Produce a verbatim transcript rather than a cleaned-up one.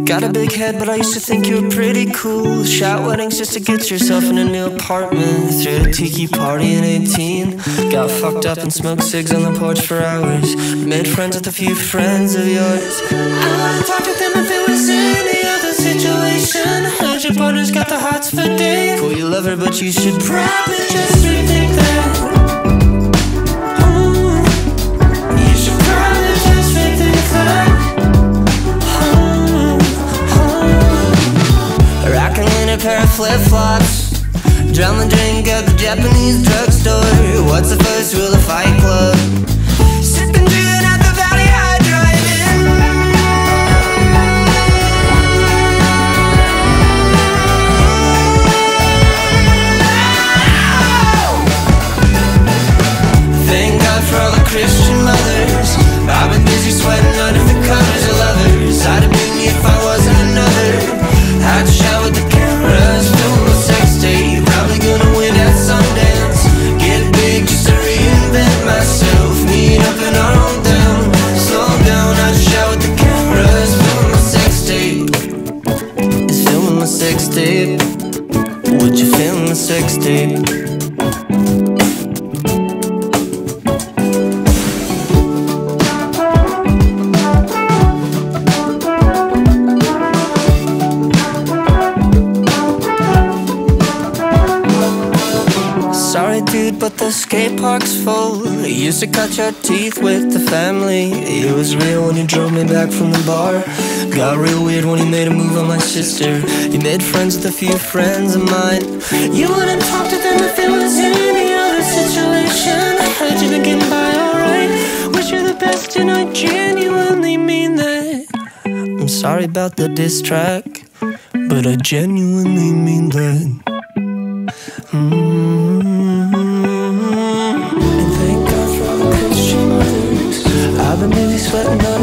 Got a big head, but I used to think you were pretty cool. Shot weddings just to get yourself in a new apartment. Threw a tiki party in eighteen. Got fucked up and smoked cigs on the porch for hours. Made friends with a few friends of yours. I would've talked to them if it was any other situation. Heard your partner's got the hots for days. Cool, you love her, but you should probably just rethink that. Pair of flip-flops, drum and drink at the Japanese drugstore. What's the first rule of Fight Club? Sipping gin at the Valley High Drive-In. Thank God for all the Christian mothers. I've been busy sweating under the covers of lovers. I'd have been you if I wasn't another. I'd shout with the cameras, film a sex tape. Probably gonna win at Sundance. Get big just to reinvent myself. Meet up in our own town. Slow down, I'd shout with the cameras. Film a sex tape. Is filming my sex tape? Would you film my sex tape? Sorry dude, but the skate park's full. I used to cut your teeth with the family. It was real when you drove me back from the bar. Got real weird when you made a move on my sister. You made friends with a few friends of mine. You wouldn't talk to them if it was any other situation. I heard you've been getting by alright. Wish you the best and I genuinely mean that. I'm sorry about the diss track, but I genuinely mean that. Mm-hmm. And thank God for all the Christian mothers. I've been busy sweating up